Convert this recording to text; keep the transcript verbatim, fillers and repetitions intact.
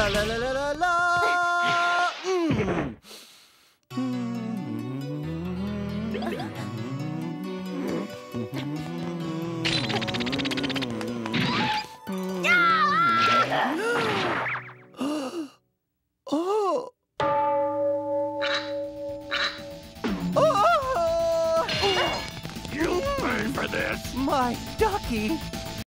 la la la la la. Mm. Oh. Oh! You'll pay for this! My ducky!